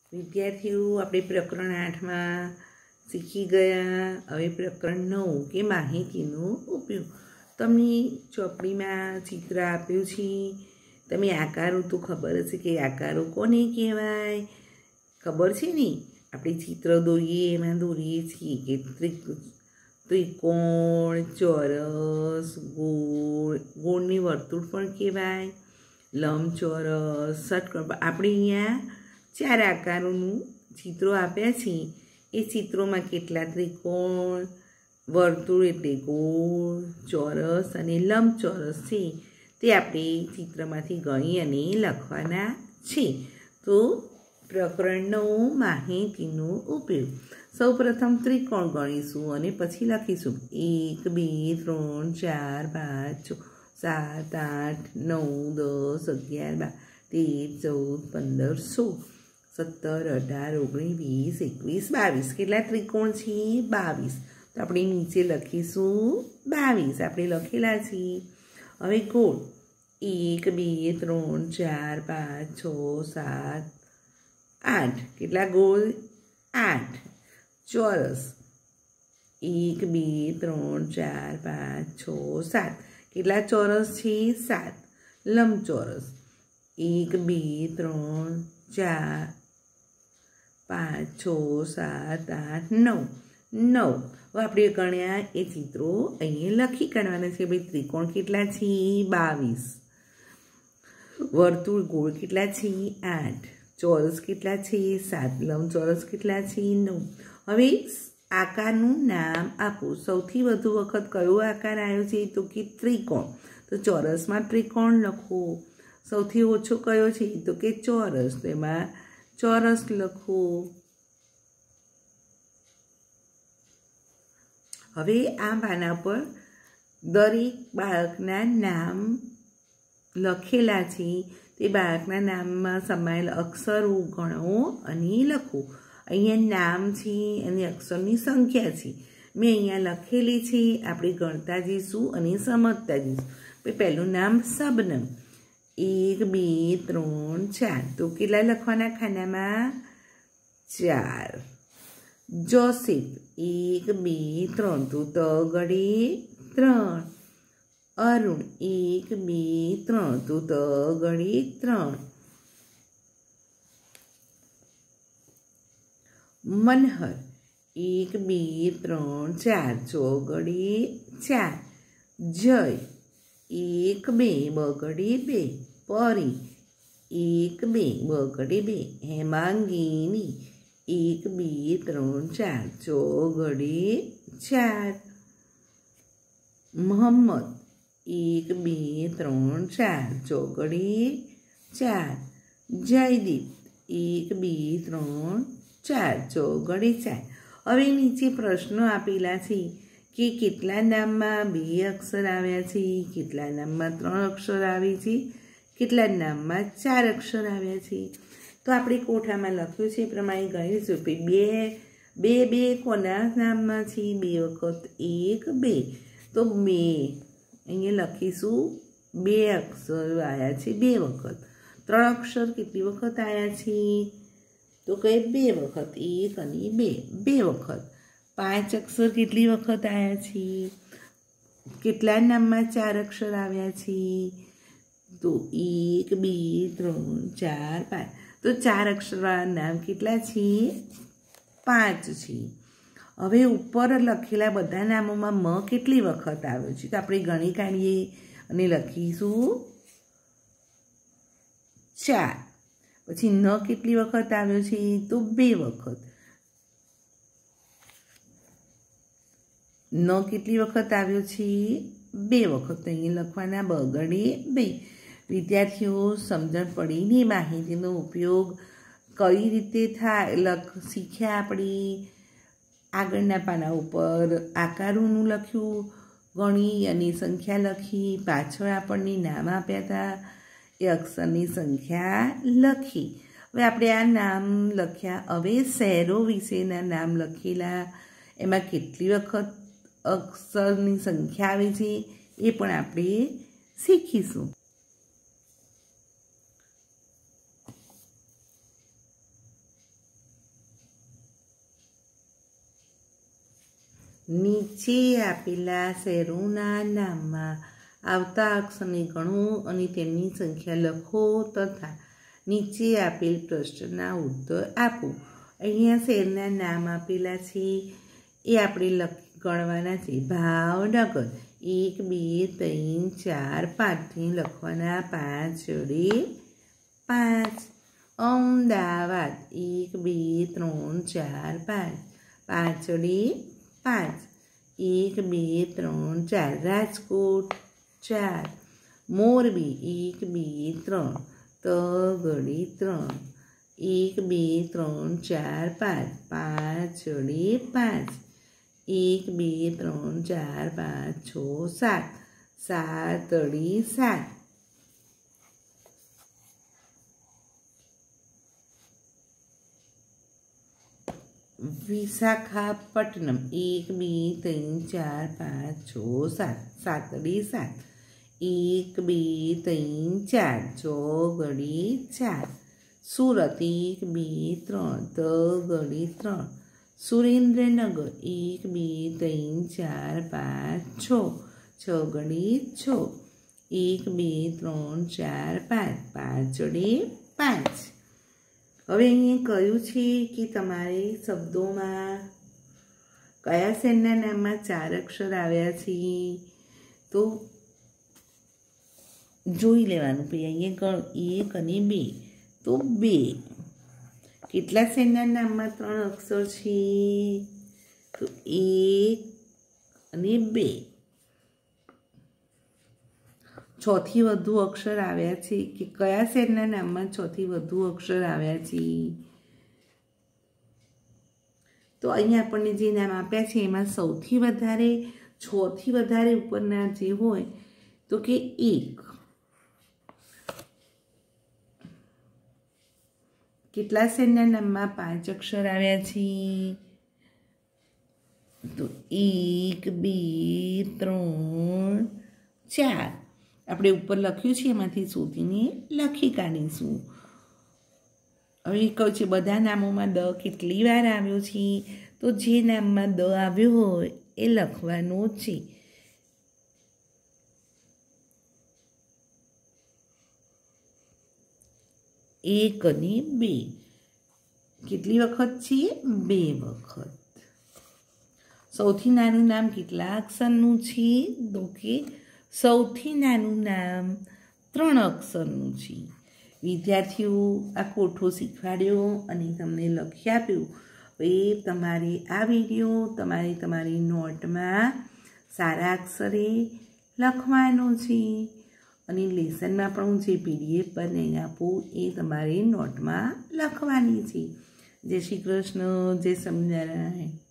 વિદ્યાર્થીઓ આપણે પ્રકરણ 8માં શીખી ગયા. હવે પ્રકરણ 9 કે માહિતીનો ઉપયોગ. તમને ચોપડીમાં ચિત્ર આપ્યું છે. તમે આકારો તો ખબર હશે કે આકારો કોને કહેવાય, ખબર છે ને? આપણે ચિત્ર દોરીએ એમાં દોરીએ છીએ કે ત્રિકોણ, ચોરસ, ગોળ, ગોળની વર્તુળ પણ કહેવાય, લંબચોરસ, ષટકોણ. આપણે અહીંયા 4 આકારોનું ચિત્રો આપ્યા છે. એ ચિત્રોમાં કેટલા ત્રિકોણ, વર્તુળ એટલે ગોળ, ચોરસ અને લંબચોરસ છે તે આપણે ચિત્રમાંથી ગણી અને લખવાના છે. તો પ્રકરણ 9 માહિતીનો ઉપયોગ. સૌ પ્રથમ ત્રિકોણ ગણીશું અને પછી લખીશું 1 2 3 4 5 6 7 8 9 10 11 12 13 14 15 16 17 18 19 20 21 22. કેટલા ત્રિકોણ છે? 22. તો આપણે નીચે લખીશું 22. આપણે લખેલા છીએ. હવે ગોળ 1 2 3 4 5 6 7 8. કેટલા ગોળ? 8. ચોરસ 1 2 3 4 5 6 7. કેટલા ચોરસ છે? 7. લંબચોરસ 1 2 3 4 5 6 7 8 9. 9. હવે આપણે ગણ્યા એ ચિત્રો અહીંયા લખી કાઢવાના છે. ભાઈ ત્રિકોણ કેટલા છે? 22. વર્તુળ ગોળ કેટલા છે? 8. ચોરસ કેટલા છે? 7. લંબચોરસ કેટલા છે? 9. હવે આકારનું નામ આપો. સૌથી વધુ વખત કયો આકાર આવ્યો છે? તો કે ત્રિકોણ. તો ચોરસમાં ત્રિકોણ લખો. સૌથી ઓછો કયો છે? તો કે ચોરસ. તો એમાં ચોરસ લખો. હવે આ પાના પર દરેક બાળકના નામ લખેલા છે. તે બાળકના નામમાં સમાયેલ અક્ષરો ગણો અને લખો. અહીંયા નામ છે અને અક્ષરની સંખ્યા છે. મેં અહીંયા લખેલી છે. આપણે ગણતા જઈશું અને સમજતા જઈશું. પહેલું નામ શબનમ 1 2 3 4. તો કેટલા લખવાના ખાનામાં? 4. જોસેફ 1 2 3. તો ત ગળે 3. અરુણ 1 2 3. તો ત ગળે 3. મનહર 1 2 3 4. ચોગડે 4. જય 1 2 બગડે 2. પરી 1 2 બગડે 2. હેમાંગીની 1 2 3 4. ચોગડે 4. મોહમ્મદ 1 2 3 4. ચોગડે 4. જયદીપ 1 2 3 4. ચોગડે 4. હવે નીચે પ્રશ્નો આપેલા છે કે કેટલા નામમાં 2 અક્ષર આવ્યા છે, કેટલા નામમાં 3 અક્ષર આવે છે, કેટલા નામમાં 4 અક્ષર આવ્યા છે. તો આપણે કોઠામાં લખ્યું છે એ પ્રમાણે ગણીશું. બે બે કોના નામમાં છે? 2 વખત 1 2. તો 2 અહીંયા લખીશું. 2 અક્ષર આવ્યા છે 2 વખત. 3 અક્ષર કેટલી વખત આવ્યા છે? તો કહે 2 વખત. 1 અને 2 2 વખત. 5 અક્ષર કેટલી વખત આવ્યા છે? કેટલા નામમાં 4 અક્ષર આવ્યા છે? તો 1 2 3 4 5. તો 4 અક્ષરવાળા નામ કેટલા છે? 5 છે. હવે ઉપર લખેલા બધા નામોમાં મ કેટલી વખત આવ્યો છે? તો આપણે ગણી કાઢીએ અને લખીશું 4. પછી ન કેટલી વખત આવ્યો છે? તો 2 વખત. ન કેટલી વખત આવ્યો છે? 2 વખત. તો અહીંયા લખવાના બગડે 2. વિદ્યાર્થીઓ સમજણ પડીને માહિતીનો ઉપયોગ કઈ રીતે થાય શીખ્યા. આપણે આગળના પાના ઉપર આકારોનું લખ્યું, ગણી અને સંખ્યા લખી. પાછળ આપણને નામ આપ્યા હતા, એ અક્ષરની સંખ્યા લખી. હવે આપણે આ નામ લખ્યા. હવે શહેરો વિશેના નામ લખેલા. એમાં કેટલી વખત અક્ષરની સંખ્યા આવે છે એ પણ આપણે શીખીશું. નીચે આપેલા શહેરોના નામમાં આવતા અક્ષરને ગણો અને તેમની સંખ્યા લખો તથા નીચે આપેલ પ્રશ્નના ઉત્તર આપો. અહીંયા શહેરના નામ આપેલા છે એ આપણે ગણવાના છે. ભાવનગર 1 2 3 4 5 લખવાના 5 જોડે 5. અમદાવાદ 1 2 3 4 5 જોડે 5. 1 2 3 4. રાજકોટ 4. મોરબી 1 2 3 તગડી 3. 1 2 3 4 5 જોડે 5. 1 2 3 4 5 6 7. 7 તળી 7. વિશાખાપટ્ટનમ 1 2 3 4 5 6 7. 7 તળી 7. 1 2 3 4 ચોગડી 4. સુરત 1 2 3 તગડી 3. સુરેન્દ્રનગર 1 2 3 4 5 6 છગડી 6. 1 2 3 4 5 5 જોડે 5. હવે અહીંયા કહ્યું છે કે તમારે શબ્દોમાં કયા શહેરના નામમાં 4 અક્ષર આવ્યા છે તો જોઈ લેવાનું. પછી અહીંયા 1 અને 2 તો 2. કેટલા શહેરના નામમાં 3 અક્ષર છે તો 1 અને 2. 6 થી વધુ અક્ષર આવ્યા છે કે કયા શહેરના નામમાં 6 થી વધુ અક્ષર આવ્યા છે તો અહીંયા આપણને જે નામ આપ્યા છે એમાં સૌથી વધારે 6 થી વધારે ઉપરના જે હોય તો કે 1. કેટલા શહેરના નામમાં 5 અક્ષર આવ્યા છે તો 1 2 3 4. આપણે ઉપર લખ્યું છે એમાંથી શોધીને લખી કાઢીશું. હવે કહું છે બધા નામોમાં દ કેટલી વાર આવ્યો છે તો જે નામમાં દ આવ્યો હોય એ લખવાનો છે. એક અને 2. કેટલી વખત છે 2 વખત. સૌથી નાનું નામ કેટલા અક્ષરનું છે તો કે સૌથી નાનું નામ 3 અક્ષરનું છે. વિદ્યાર્થીઓ આ કોઠો શીખવાડ્યો અને તમને લખી આપ્યું. એ તમારે આ વિડીયો તમારી નોટમાં સારા અક્ષરે લખવાનો છે અને લેસનમાં પણ હું જે PDF બનાવી આપું એ તમારી નોટમાં લખવાની છે. જય શ્રી કૃષ્ણ, જય સ્વામિનારાયણ.